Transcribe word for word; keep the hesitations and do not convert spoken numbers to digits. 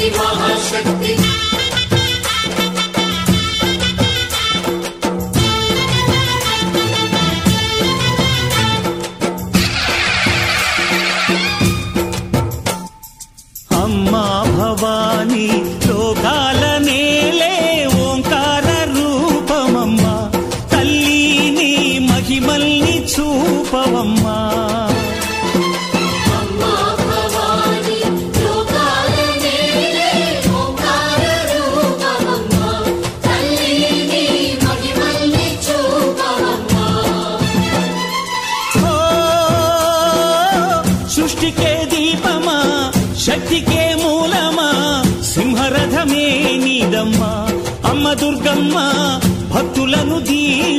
మహాశక్తి అమ్మా భవాని లోకాల నేలే ఓంకార రూపమమ్మా తల్లిని మహిమల్ని చూపవమ్మా సృష్టికే దీపమా శక్తికే మూలమా సింహరథమే నీదమ్మా అమ్మ దుర్గమ్మ భక్తులను దీ